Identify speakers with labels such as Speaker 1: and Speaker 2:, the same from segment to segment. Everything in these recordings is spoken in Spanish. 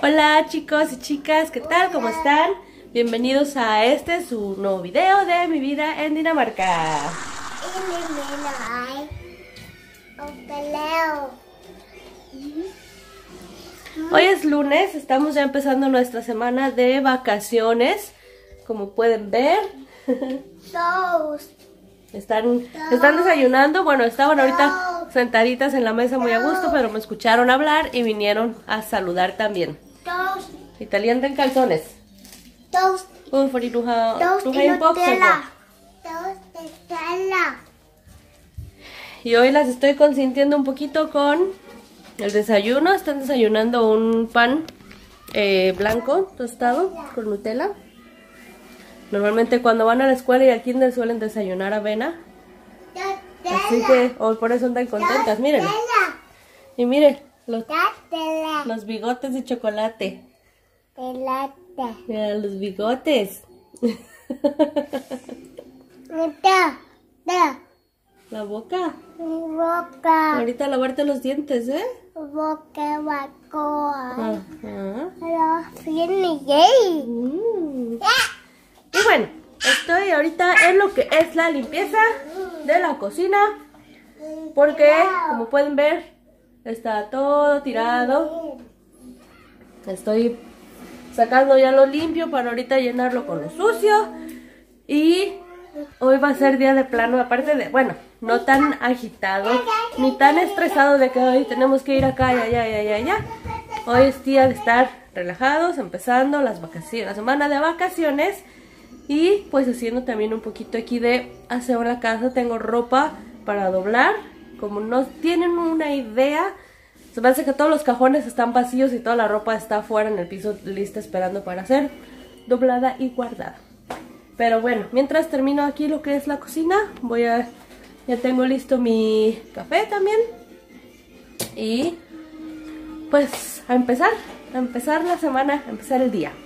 Speaker 1: Hola chicos y chicas, ¿qué tal? ¿Cómo están? Bienvenidos a su nuevo video de mi vida en Dinamarca. Hoy es lunes, estamos ya empezando nuestra semana de vacaciones. Como pueden ver, están desayunando. Bueno, estaban ahorita sentaditas en la mesa muy a gusto, pero me escucharon hablar y vinieron a saludar también. Italiano en calzones. Y hoy las estoy consintiendo un poquito con el desayuno. Están desayunando un pan blanco tostado con Nutella. Normalmente cuando van a la escuela y al kinder suelen desayunar avena. Así que hoy por eso andan contentas, miren. Y miren, los bigotes de chocolate. Mira, los bigotes. La boca. Ahorita lavarte los dientes, ¿eh? Y bueno, estoy ahorita en lo que es la limpieza de la cocina, porque como pueden ver está todo tirado. Estoy sacando ya lo limpio para ahorita llenarlo con lo sucio. Y hoy va a ser día de plano, aparte de, bueno, no tan agitado ni tan estresado de que hoy tenemos que ir acá y allá. Hoy es día de estar relajados, empezando las vacaciones, la semana de vacaciones. Y pues haciendo también un poquito aquí de aseo en la casa. Tengo ropa para doblar. Como no tienen una idea, se me hace que todos los cajones están vacíos y toda la ropa está afuera en el piso lista esperando para ser doblada y guardada. Pero bueno, mientras termino aquí lo que es la cocina, ya tengo listo mi café también. Y pues a empezar la semana, a empezar el día.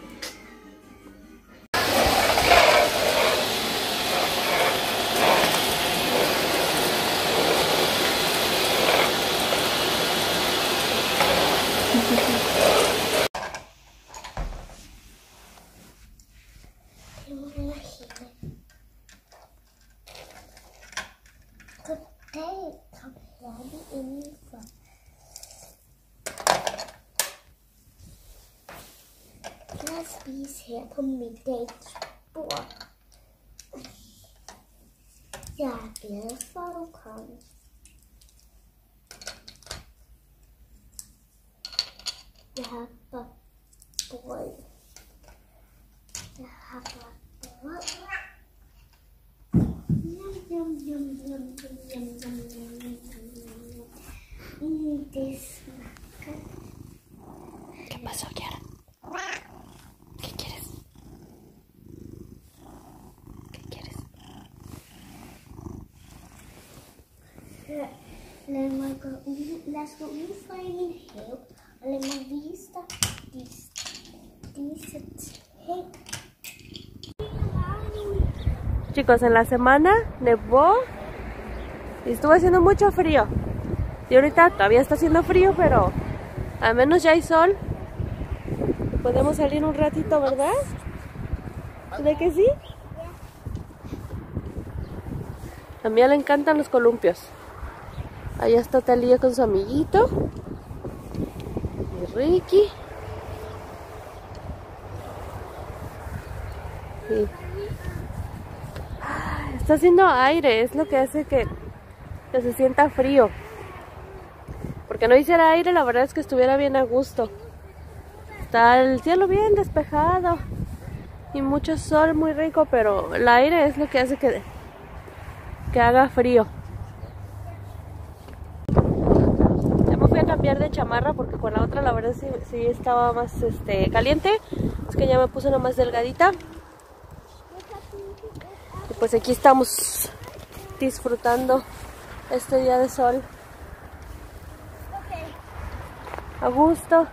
Speaker 2: Jeg spiser her på middagsbord. Jeg er glad for, at du kom. Jeg har bare brød. Det smaker.
Speaker 1: ¿Qué pasó, Kiara? ¿Qué quieres? ¿Qué quieres?
Speaker 2: Lad os gå ud for en have, og lad mig vise dig disse ting.
Speaker 1: Chicos, en la semana nevó y estuvo haciendo mucho frío. Y ahorita todavía está haciendo frío, pero al menos ya hay sol. Podemos salir un ratito, ¿verdad? ¿De que sí? A mí le encantan los columpios. Allá está Talía con su amiguito. Y Ricky. Y está haciendo aire, es lo que hace que se sienta frío. Porque no hiciera aire, la verdad es que estuviera bien a gusto. Está el cielo bien despejado y mucho sol, muy rico, pero el aire es lo que hace que haga frío. Ya me fui a cambiar de chamarra porque con la otra la verdad sí estaba más caliente. Es que ya me puse una más delgadita. Y pues aquí estamos disfrutando este día de sol. A gusto.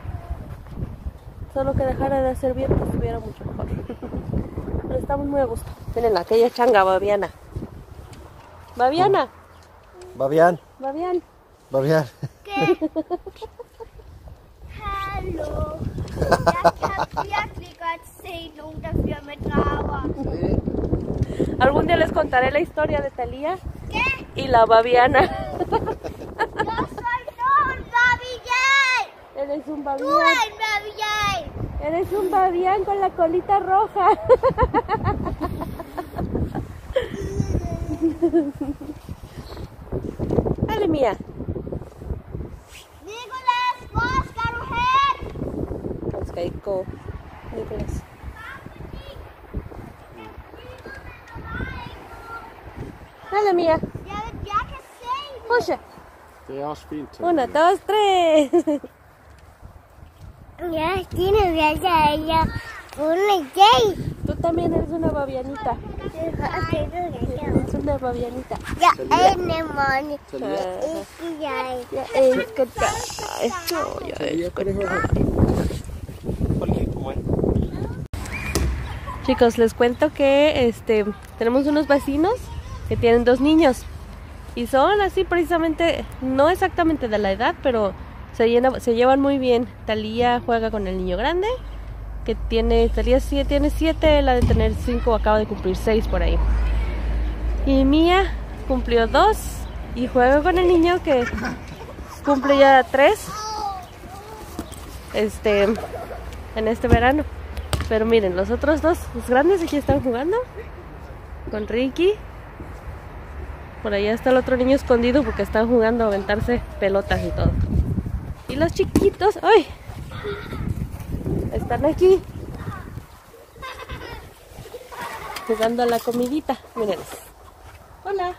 Speaker 1: Solo que dejara de hacer viento estuviera mucho mejor. Pero estamos muy a gusto. Miren aquella changa, Babiana. Babiana.
Speaker 3: Babian.
Speaker 1: ¿Qué?
Speaker 2: Hello.
Speaker 1: Algún día les contaré la historia de Talía
Speaker 2: ¿Qué?
Speaker 1: y la babiana.
Speaker 2: Yo soy un babián.
Speaker 1: Eres un
Speaker 2: Tú
Speaker 1: babián.
Speaker 2: eres babián.
Speaker 1: Eres un babián con la colita roja. Dale, Mía.
Speaker 2: Nicholas, Oscar, head.
Speaker 1: Okay, go. Nicholas. Dale, Mía.
Speaker 2: Ya que sé.
Speaker 1: Puxa.
Speaker 3: They are speed to
Speaker 1: 1, 2, 3.
Speaker 2: Ya tiene ella. Una gay.
Speaker 1: Tú también eres una babianita. Eres una babianita.
Speaker 2: Ya es money.
Speaker 1: Ya es que Chicos, les cuento que tenemos unos vecinos que tienen 2 niños y son así precisamente, no exactamente de la edad, pero se llevan muy bien. Talía juega con el niño grande, que Talía tiene 7, él ha de tener 5, acaba de cumplir 6 por ahí. Y Mía cumplió 2 y juega con el niño que cumple ya 3 en este verano. Pero miren, los otros 2, los grandes, aquí están jugando con Ricky. Por allá está el otro niño escondido porque están jugando a aventarse pelotas y todo. Y los chiquitos, ¡ay! Están aquí jugando a la comidita. Miren. Hola.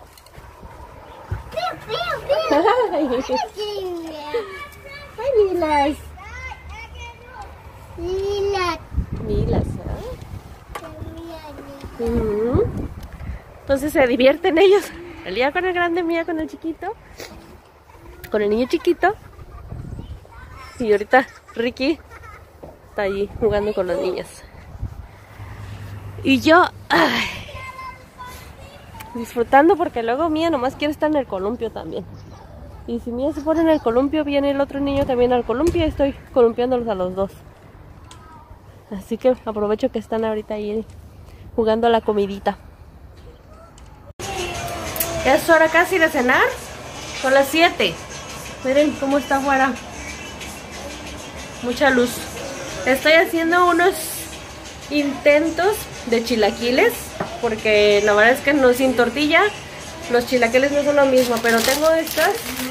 Speaker 1: Ay, Milas. Milas, Entonces se divierten ellos. El día con el grande, Mía con el chiquito. Con el niño chiquito. Y ahorita Ricky está allí jugando con los niños. Y yo disfrutando porque luego Mía nomás quiere estar en el columpio también. Y si Mía se pone en el columpio, viene el otro niño también al columpio y estoy columpiándolos a los 2. Así que aprovecho que están ahorita ahí jugando a la comidita. Ya es hora casi de cenar. Son las 7. Miren cómo está afuera. Mucha luz. Estoy haciendo unos intentos de chilaquiles, porque la verdad es que no, sin tortilla los chilaquiles no son lo mismo, pero tengo estas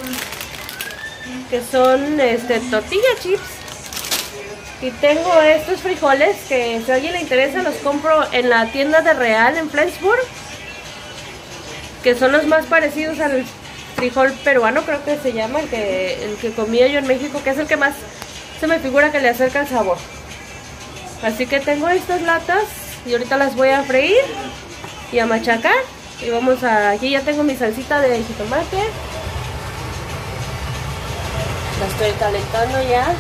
Speaker 1: que son tortilla chips, y tengo estos frijoles que si a alguien le interesa los compro en la tienda de Real en Flensburg, que son los más parecidos al frijol peruano, creo que se llama, el que comía yo en México, que es el que más se me figura que le acerca el sabor. Así que tengo estas latas y ahorita las voy a freír y a machacar. Y vamos aquí ya tengo mi salsita de jitomate. La estoy calentando ya.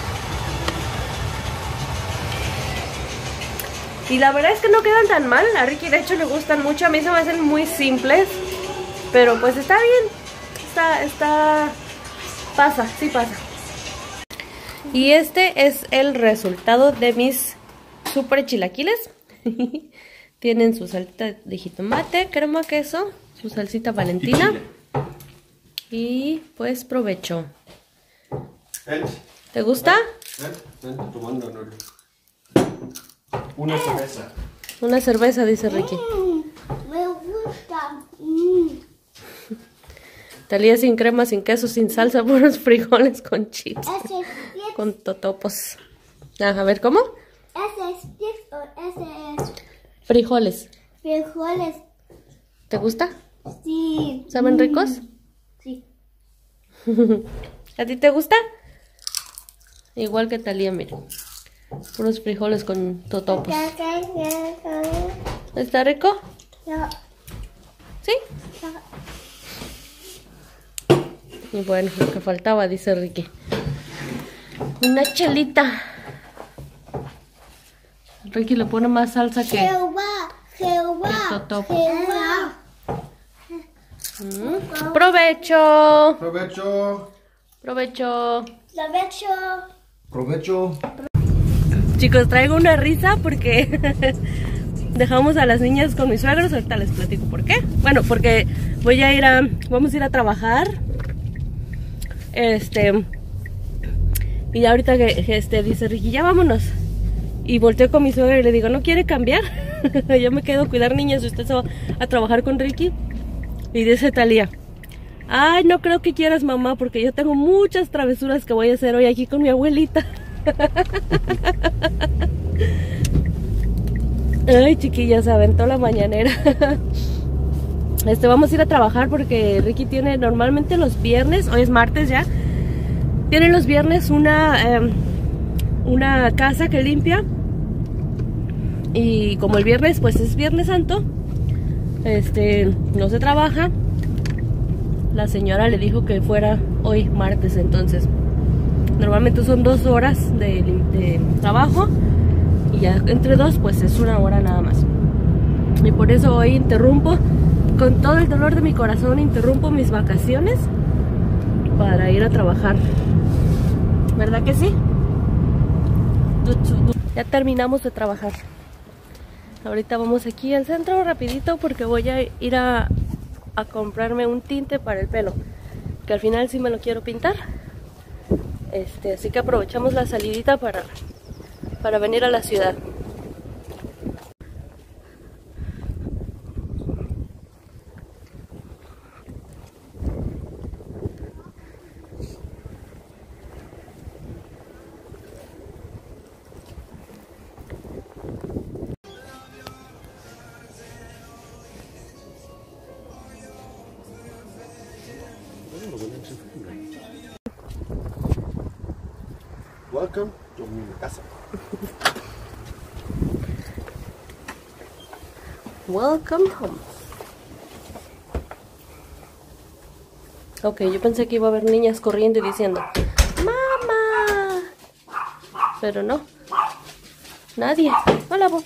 Speaker 1: Y la verdad es que no quedan tan mal. A Ricky de hecho le gustan mucho. A mí se me hacen muy simples, pero pues está bien. Pasa, sí pasa. Y este es el resultado de mis super chilaquiles. Tienen su salsita de jitomate, crema, queso, su salsita Valentina. Y pues provecho. ¿Te gusta?
Speaker 3: Una cerveza.
Speaker 1: Una cerveza, dice Ricky.
Speaker 2: Me gusta.
Speaker 1: Talía sin crema, sin queso, sin salsa, puros frijoles con chips.
Speaker 2: Ese es
Speaker 1: Con totopos. A ver, ¿cómo?
Speaker 2: ese es chips o ese es
Speaker 1: Frijoles.
Speaker 2: frijoles.
Speaker 1: ¿Te gusta?
Speaker 2: Sí.
Speaker 1: ¿Saben ricos?
Speaker 2: Sí.
Speaker 1: ¿A ti te gusta? Igual que Talía, mire. Puros frijoles con totopos. ¿Está rico? ¿Sí? Y bueno, lo que faltaba, dice Ricky. Una chelita. Ricky le pone más salsa que totopo. ¡Provecho!
Speaker 3: Provecho.
Speaker 1: ¡Provecho!
Speaker 3: Provecho.
Speaker 1: Chicos, traigo una risa porque dejamos a las niñas con mis suegros. Ahorita les platico por qué. Bueno, porque vamos a ir a trabajar. Y ya ahorita que dice Ricky, ya vámonos. Y volteo con mi suegra y le digo, ¿no quiere cambiar? Yo me quedo a cuidar niñas y usted se va a trabajar con Ricky. Y dice Talía, ay, no creo que quieras, mamá, porque yo tengo muchas travesuras que voy a hacer hoy aquí con mi abuelita. Ay, chiquillas, se aventó la mañanera. Vamos a ir a trabajar porque Ricky tiene normalmente los viernes, hoy es martes ya, tiene los viernes una casa que limpia. Y como el viernes pues es Viernes Santo, no se trabaja. La señora le dijo que fuera hoy martes, entonces normalmente son 2 horas de trabajo y ya entre 2 pues es 1 hora nada más. Y por eso hoy interrumpo, con todo el dolor de mi corazón, interrumpo mis vacaciones para ir a trabajar. ¿Verdad que sí? Ya terminamos de trabajar. Ahorita vamos aquí al centro rapidito porque voy a ir a comprarme un tinte para el pelo, que al final sí me lo quiero pintar. Así que aprovechamos la salidita para venir a la ciudad.
Speaker 3: Welcome to mi casa.
Speaker 1: Welcome home. Ok, yo pensé que iba a haber niñas corriendo y diciendo ¡Mamá! Pero no. Nadie. Hola, Bob.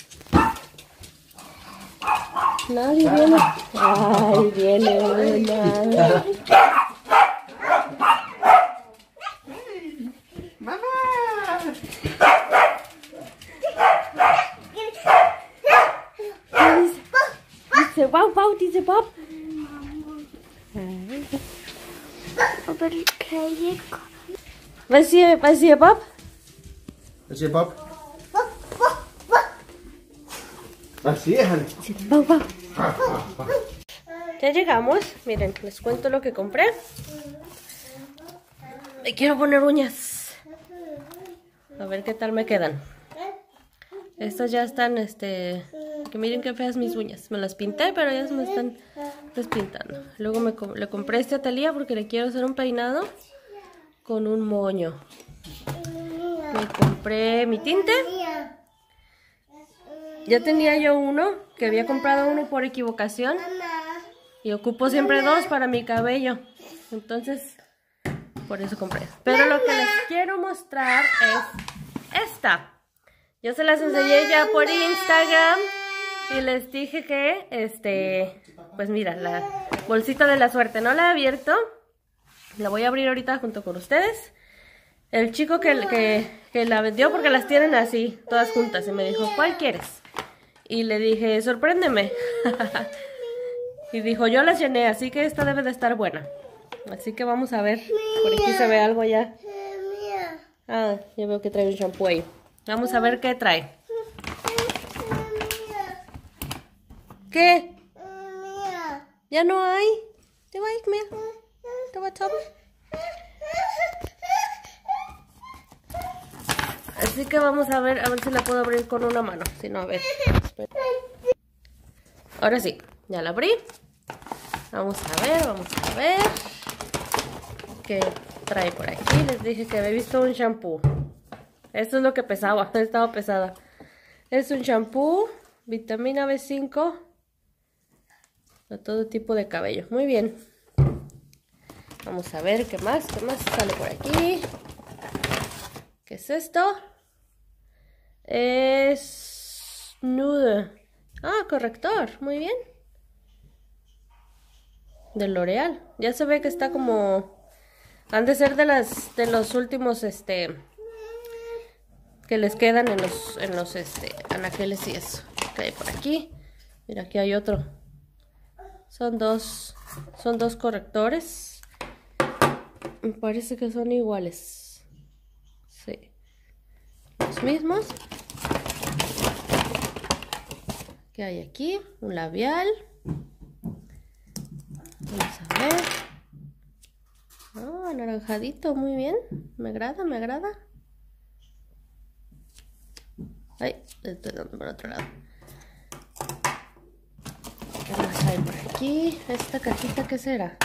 Speaker 1: Nadie viene. Ay, viene una. Wow, wow, dice Bob. Was hier, Bob?
Speaker 3: Was hier, Bob? Was hier, Hanni?
Speaker 1: Wow, wow. Ya llegamos. Miren, les cuento lo que compré. Me quiero poner uñas. A ver qué tal me quedan. Estas ya están, que miren qué feas mis uñas. Me las pinté, pero ya se me están despintando. Luego le compré este a Talía porque le quiero hacer un peinado con un moño. Me compré mi tinte. Ya tenía yo uno, que había comprado uno por equivocación. Y ocupo siempre 2 para mi cabello. Entonces, por eso compré. Pero lo que les quiero mostrar es esta. Yo se las enseñé ya por Instagram y les dije que, pues mira, la bolsita de la suerte no la he abierto. La voy a abrir ahorita junto con ustedes. El chico que la vendió, porque las tienen así, todas juntas, y me dijo, ¿cuál quieres? Y le dije, sorpréndeme. Y dijo, yo las llené, así que esta debe de estar buena. Así que vamos a ver. Por aquí se ve algo ya. Ah, ya veo que trae un shampoo ahí. Vamos a ver qué trae. ¿Qué? Ya no hay. ¿Te va a ir, mira? ¿Te va a tomar? Así que vamos a ver si la puedo abrir con una mano. Si no, a ver. Espera. Ahora sí, ya la abrí. Vamos a ver. ¿Qué trae por aquí? Les dije que había visto un shampoo. Esto es lo que pesaba, estaba pesada. Es un shampoo, vitamina B5, a todo tipo de cabello. Muy bien. Vamos a ver qué más sale por aquí. ¿Qué es esto? Es nude. Ah, corrector, muy bien. De L'Oreal. Ya se ve que está como... Han de ser de los últimos, que les quedan en los anaqueles y eso. Que hay por aquí. Mira, aquí hay otro. Son dos correctores. Me parece que son iguales. Sí. Los mismos. ¿Qué hay aquí? Un labial. Vamos a ver. Oh, anaranjadito, muy bien. Me agrada, me agrada. Ay, le estoy dando por otro lado. ¿Qué más hay por aquí? ¿Esta cajita qué será?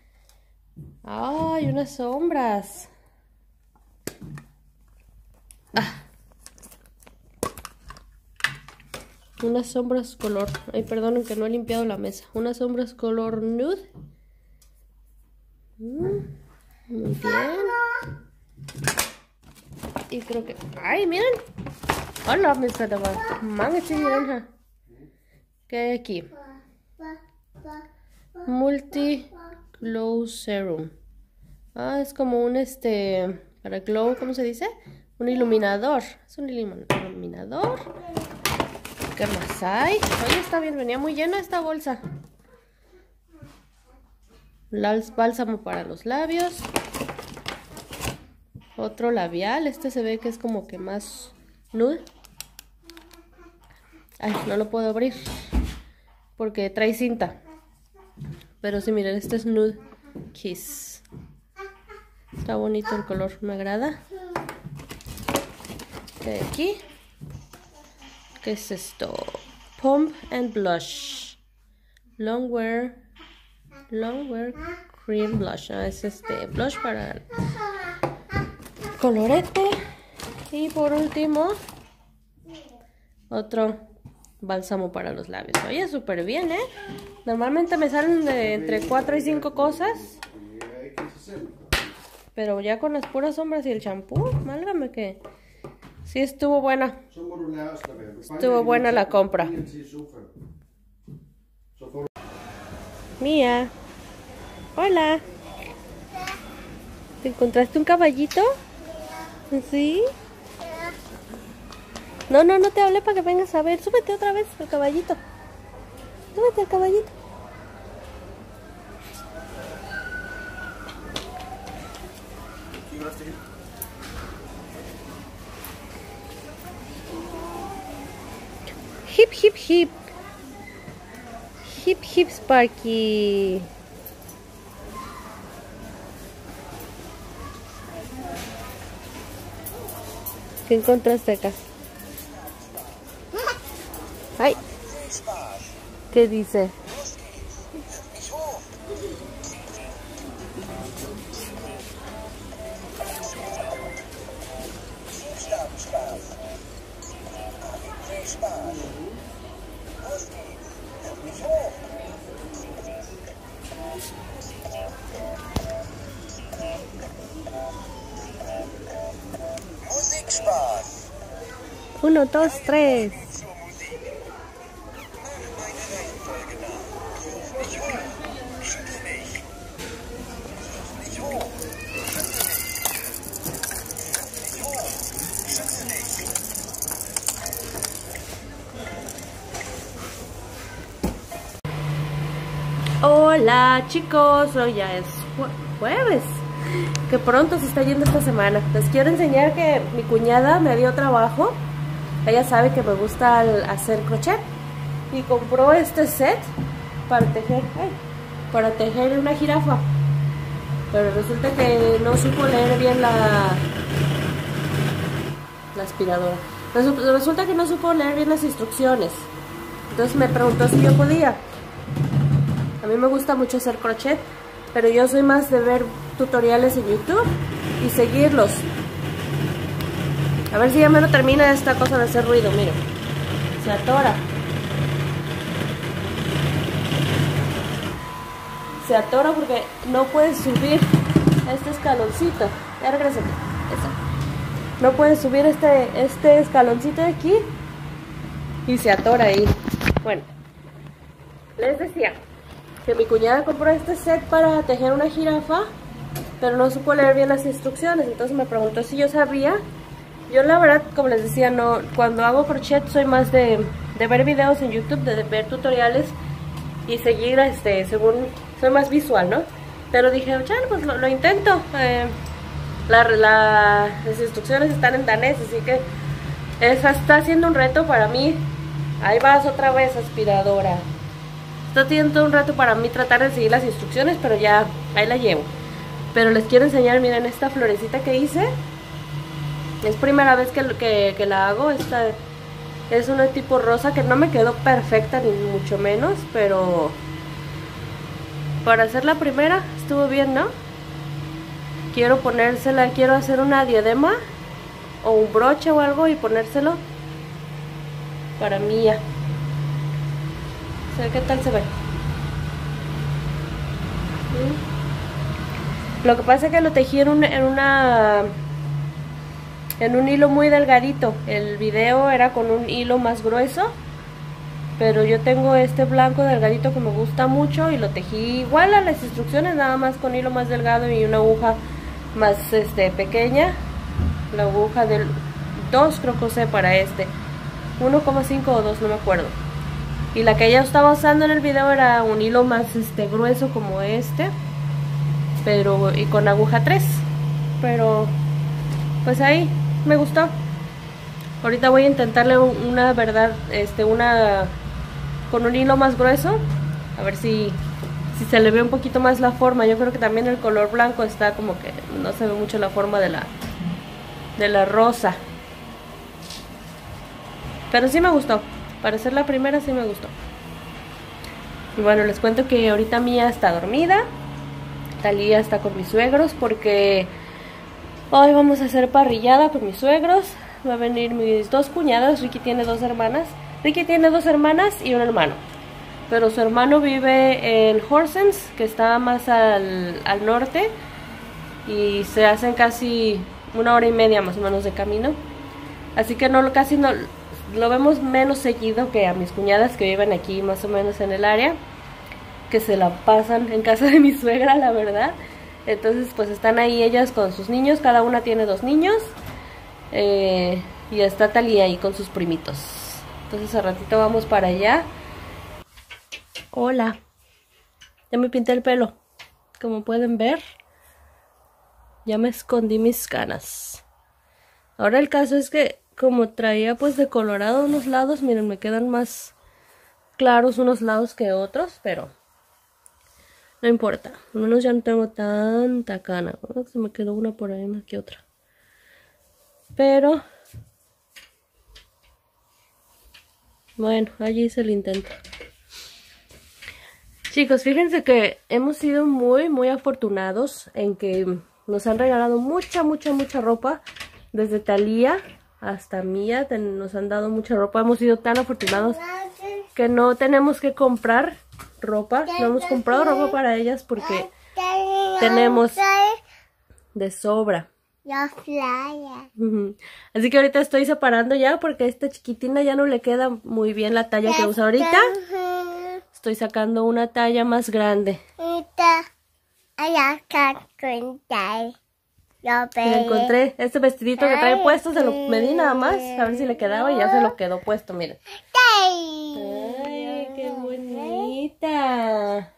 Speaker 1: ¡Ay, unas sombras! ¡Ah! Unas sombras color... Ay, perdonen que no he limpiado la mesa. Unas sombras color nude. Muy bien. Y creo que... ¡Ay, miren! ¡Hola, mis catamas! ¡Manga chingada! ¿Qué hay aquí? Multi Glow Serum. Ah, es como un para glow, ¿cómo se dice? Un iluminador. Es un iluminador. ¿Qué más hay? Oye, está bien, venía muy llena esta bolsa. Bálsamo para los labios. Otro labial. Este se ve que es como que más nude. Ay, no lo puedo abrir porque trae cinta. Pero sí, miren, este es Nude Kiss. Está bonito el color, me agrada. ¿Qué hay aquí? ¿Qué es esto? Pump and Blush. Longwear Cream Blush. Ah, es blush para colorete. Y por último, otro bálsamo para los labios. Oye, súper bien, ¿eh? Normalmente me salen de entre 4 y 5 cosas. Pero ya con las puras sombras y el champú, válgame que sí estuvo buena. Estuvo buena la compra. Mía. Hola. ¿Te encontraste un caballito? ¿Sí? No te hablé para que vengas a ver. Súbete otra vez al caballito. Súbete al caballito. Hip, hip, hip. Hip, hip, Sparky. ¿Qué encontraste acá? Ay. ¿Qué dice?
Speaker 4: Musikspaß.
Speaker 1: 1, 2, 3. Hola chicos, hoy ya es jueves. Que pronto se está yendo esta semana. Les quiero enseñar que mi cuñada me dio trabajo. Ella sabe que me gusta hacer crochet y compró este set para tejer una jirafa. Pero resulta que no supo leer bien la aspiradora. Resulta que no supo leer bien las instrucciones. Entonces me preguntó si yo podía. A mí me gusta mucho hacer crochet, pero yo soy más de ver tutoriales en YouTube y seguirlos. A ver si ya me lo termina esta cosa de hacer ruido, miren. Se atora. Se atora porque no puedes subir este escaloncito. Ya regresé. No puedes subir este escaloncito de aquí y se atora ahí. Bueno, les decía que mi cuñada compró este set para tejer una jirafa, pero no supo leer bien las instrucciones. Entonces me preguntó si yo sabía Yo la verdad, como les decía, no, cuando hago crochet soy más de ver videos en YouTube, de ver tutoriales y seguir, según, soy más visual, ¿no? Pero dije, ya, pues lo intento. Las instrucciones están en danés, así que está siendo un reto para mí. Ahí vas otra vez, aspiradora. Está siendo un reto para mí tratar de seguir las instrucciones, pero ya, ahí la llevo. Pero les quiero enseñar, miren, esta florecita que hice. Es primera vez que la hago. Esta es una tipo rosa que no me quedó perfecta ni mucho menos, pero para hacer la primera estuvo bien, ¿no? Quiero ponérsela, quiero hacer una diadema o un broche o algo y ponérselo para Mía. O sea, ¿qué tal se ve? Lo que pasa es que lo tejí en un hilo muy delgadito. El video era con un hilo más grueso, pero yo tengo este blanco delgadito que me gusta mucho y lo tejí igual a las instrucciones, nada más con hilo más delgado y una aguja más pequeña. La aguja del 2 creo que usé para 1,5 o 2, no me acuerdo. Y la que ella estaba usando en el video era un hilo más grueso como pero y con aguja 3. Pero pues ahí me gustó. Ahorita voy a intentarle una con un hilo más grueso, a ver si se le ve un poquito más la forma. Yo creo que también el color blanco está como que no se ve mucho la forma de la rosa. Pero sí me gustó. Para hacer la primera sí me gustó. Y bueno, les cuento que ahorita Mía está dormida. Talía está con mis suegros porque hoy vamos a hacer parrillada con mis suegros. Va a venir mis 2 cuñadas. Ricky tiene 2 hermanas. Ricky tiene 2 hermanas y un hermano. Pero su hermano vive en Horsens, que está más al norte. Y se hacen casi 1 hora y media más o menos de camino. Así que casi no lo vemos menos seguido que a mis cuñadas que viven aquí más o menos en el área, que se la pasan en casa de mi suegra, la verdad. Entonces pues están ahí ellas con sus niños, cada una tiene 2 niños. Y está Talía ahí con sus primitos. Entonces al ratito vamos para allá. Hola. Ya me pinté el pelo. Como pueden ver, ya me escondí mis canas. Ahora el caso es que como traía pues de colorado unos lados, miren, me quedan más claros unos lados que otros, pero no importa. Al menos ya no tengo tanta cana. Se me quedó una por ahí más que otra. Pero bueno, allí hice el intento. Chicos, fíjense que hemos sido muy afortunados en que nos han regalado mucha ropa. Desde Talía hasta Mía nos han dado mucha ropa. Hemos sido tan afortunados que no tenemos que comprar ropa. No hemos comprado ropa para ellas porque tenemos de sobra. Así que ahorita estoy separando ya porque a esta chiquitina ya no le queda muy bien la talla que usa ahorita. Estoy sacando una talla más grande. Me encontré este vestidito que trae puesto, se lo medí nada más, a ver si le quedaba y ya se lo quedó puesto, miren. ¡Ay, qué bonita!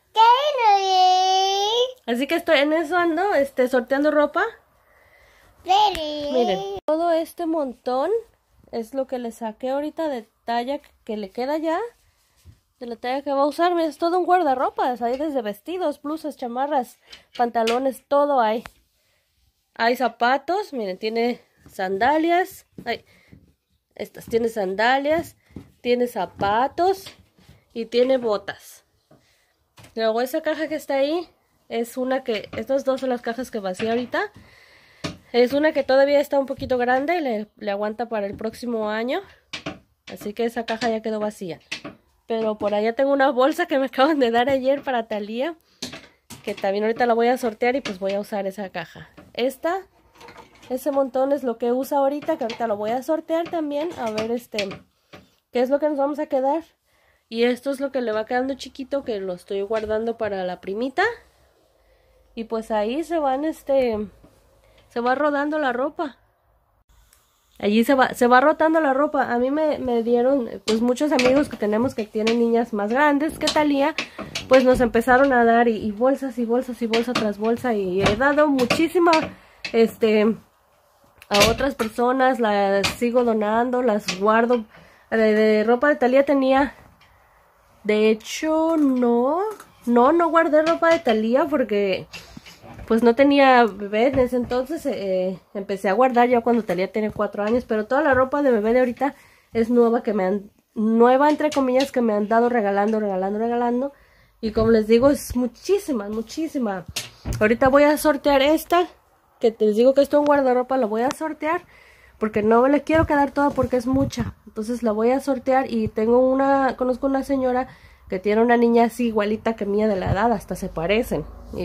Speaker 1: Así que estoy en eso ando, sorteando ropa. Miren, todo este montón es lo que le saqué ahorita de talla que le queda ya, de la talla que va a usar. Miren, es todo un guardarropas, hay desde vestidos, blusas, chamarras, pantalones, todo hay. Hay zapatos, miren, tiene sandalias, tiene sandalias, tiene zapatos y tiene botas. Luego esa caja que está ahí es una que, estas 2 son las cajas que vacié ahorita. Es una que todavía está un poquito grande y le aguanta para el próximo año. Así que esa caja ya quedó vacía. Pero por allá tengo una bolsa que me acaban de dar ayer para Talía, que también ahorita la voy a sortear y pues voy a usar esa caja. Ese montón es lo que usa ahorita, que ahorita lo voy a sortear también, a ver qué es lo que nos vamos a quedar. Y esto es lo que le va quedando chiquito, que lo estoy guardando para la primita. Y pues ahí se va rodando la ropa. allí se va rotando la ropa. A mí me dieron, pues muchos amigos que tenemos que tienen niñas más grandes que Talía, pues nos empezaron a dar y bolsas y bolsas y bolsa tras bolsa, y he dado muchísima, a otras personas, las sigo donando, las guardo. De ropa de Talía tenía, de hecho no guardé ropa de Talía porque pues no tenía bebé en ese entonces. Empecé a guardar ya cuando Talía tiene 4 años, pero toda la ropa de bebé de ahorita es nueva, nueva entre comillas, que me han dado regalando, y como les digo es muchísima. Ahorita voy a sortear esta, que les digo que esto en guardarropa, la voy a sortear porque no me la quiero quedar toda porque es mucha. Entonces la voy a sortear, y conozco una señora que tiene una niña así igualita que mía de la edad, hasta se parecen.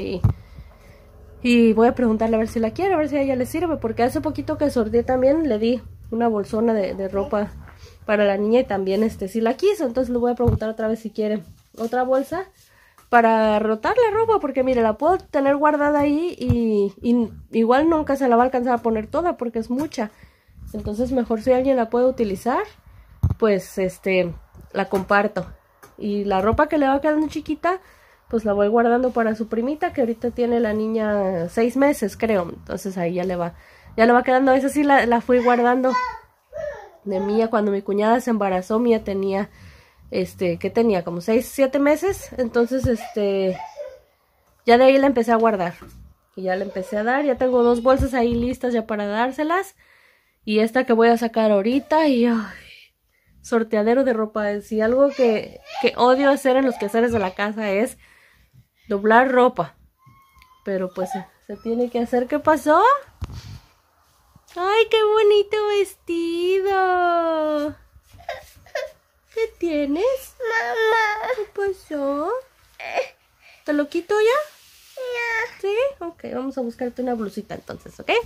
Speaker 1: Y voy a preguntarle a ver si la quiere, a ver si a ella le sirve, porque hace poquito que sorteé también le di una bolsona de ropa para la niña, y también si la quiso. Entonces le voy a preguntar otra vez si quiere otra bolsa para rotar la ropa, porque mire, la puedo tener guardada ahí y igual nunca se la va a alcanzar a poner toda porque es mucha. Entonces mejor, si alguien la puede utilizar, pues la comparto. Y la ropa que le va quedando chiquita, pues la voy guardando para su primita, que ahorita tiene la niña 6 meses, creo. Entonces ahí ya le va quedando. Esa sí la fui guardando de Mía cuando mi cuñada se embarazó. Mía tenía, ¿qué tenía? Como 6, 7 meses. Entonces, ya de ahí la empecé a guardar. Y ya le empecé a dar. Ya tengo 2 bolsas ahí listas ya para dárselas. Y esta que voy a sacar ahorita, y ay, sorteadero de ropa. Si algo que odio hacer en los quehaceres de la casa es doblar ropa. Pero pues se tiene que hacer. ¿Qué pasó? ¡Ay, qué bonito vestido! ¿Qué tienes?
Speaker 2: Mamá.
Speaker 1: ¿Qué pasó? ¿Te lo quito ya?
Speaker 2: Ya.
Speaker 1: ¿Sí? Ok, vamos a buscarte una blusita entonces, ¿ok?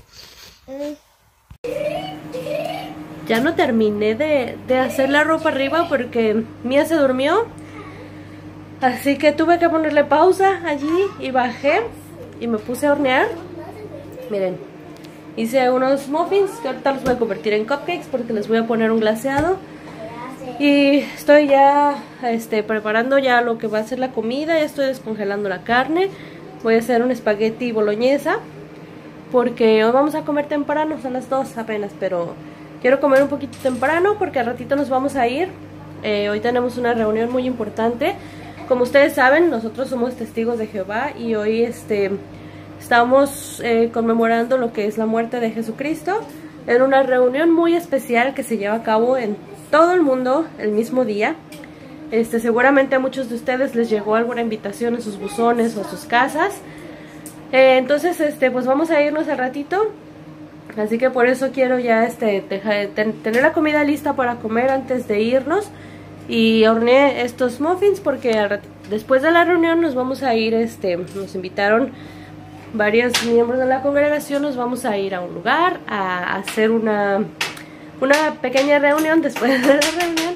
Speaker 1: Ya no terminé de hacer la ropa arriba porque Mía se durmió. Así que tuve que ponerle pausa allí y bajé y me puse a hornear. Miren, hice unos muffins que ahorita los voy a convertir en cupcakes porque les voy a poner un glaseado. Y estoy ya preparando ya lo que va a ser la comida. Ya estoy descongelando la carne. Voy a hacer un espagueti boloñesa porque hoy vamos a comer temprano, son las 2 apenas, pero quiero comer un poquito temprano porque al ratito nos vamos a ir. Hoy tenemos una reunión muy importante. Como ustedes saben, nosotros somos testigos de Jehová y hoy estamos conmemorando lo que es la muerte de Jesucristo en una reunión muy especial que se lleva a cabo en todo el mundo el mismo día. Seguramente a muchos de ustedes les llegó alguna invitación en sus buzones o a sus casas. Entonces, pues vamos a irnos al ratito. Así que por eso quiero ya tener la comida lista para comer antes de irnos. Y horneé estos muffins porque después de la reunión nos vamos a ir, nos invitaron varios miembros de la congregación, nos vamos a ir a un lugar a hacer una pequeña reunión después de la reunión.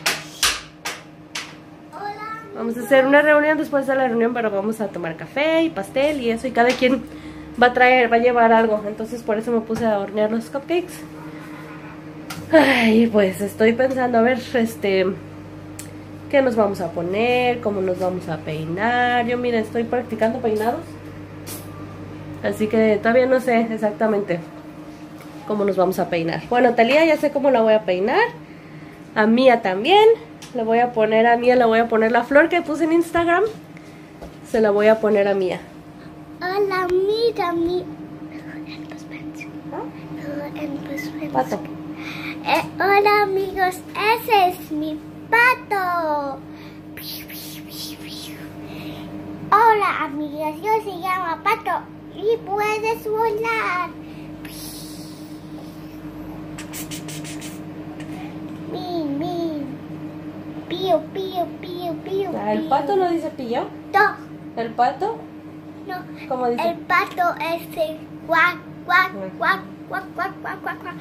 Speaker 1: Vamos a hacer una reunión después de la reunión, pero vamos a tomar café y pastel y eso, y cada quien va a llevar algo. Entonces por eso me puse a hornear los cupcakes. Ay, pues estoy pensando a ver, qué nos vamos a poner, cómo nos vamos a peinar. Yo, miren, estoy practicando peinados, así que todavía no sé exactamente cómo nos vamos a peinar. Bueno, Talía ya sé cómo la voy a peinar. A Mía también. Le voy a poner a Mía, le voy a poner la flor que puse en Instagram. Se la voy a poner a Mía.
Speaker 2: Hola, mira mi...
Speaker 1: Pato.
Speaker 2: Hola amigos, ese es mi pato. Hola amigas, yo se llama Pato y puedes volar. Min, min. Pío, pío, pío, pío.
Speaker 1: ¿El pato no dice pillo?
Speaker 2: No,
Speaker 1: ¿El pato?
Speaker 2: no.
Speaker 1: ¿Cómo dice?
Speaker 2: El pato es el cuac, cuac, cuac, cuac, cuac, cuac, cuac, cuac.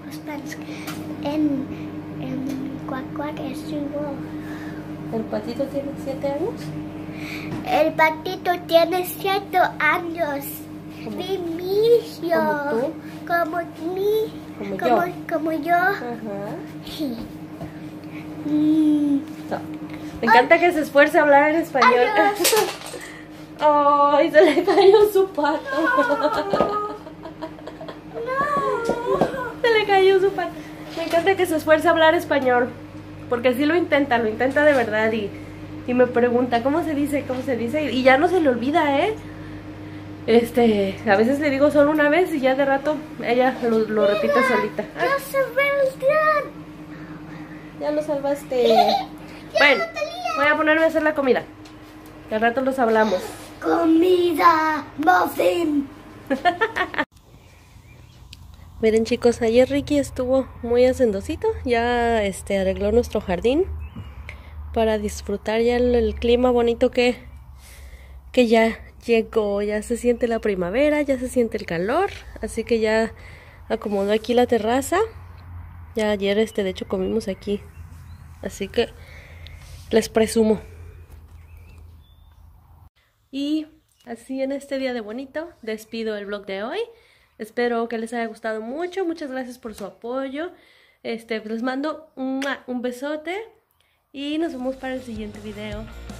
Speaker 2: En cuac, cuac es su voz.
Speaker 1: ¿El patito tiene 7 años?
Speaker 2: El patito tiene 7 años. Mi
Speaker 1: ¿Como tú?
Speaker 2: Como mí.
Speaker 1: Como yo.
Speaker 2: Como yo.
Speaker 1: Ajá. So, me encanta que se esfuerce a hablar en español. Ay, se le cayó su pato. Se le cayó su pato. Me encanta que se esfuerce a hablar español. Porque sí lo intenta de verdad. Y me pregunta, ¿cómo se dice? ¿Cómo se dice? Y ya no se le olvida, ¿eh? A veces le digo solo una vez y ya de rato ella lo repite solita.
Speaker 2: ¡Ya se ve el gran!
Speaker 1: Ya lo salvaste. Bueno, voy a ponerme a hacer la comida. Que al rato los hablamos.
Speaker 2: ¡Comida! ¡Muffin!
Speaker 1: Miren chicos, ayer Ricky estuvo muy hacendosito. Ya arregló nuestro jardín para disfrutar ya el clima bonito que ya llegó. Ya se siente la primavera, ya se siente el calor. Así que ya acomodó aquí la terraza. Ya ayer de hecho comimos aquí. Así que les presumo. Y así en este día de bonito despido el vlog de hoy. Espero que les haya gustado mucho. Muchas gracias por su apoyo. Les mando un besote y nos vemos para el siguiente video.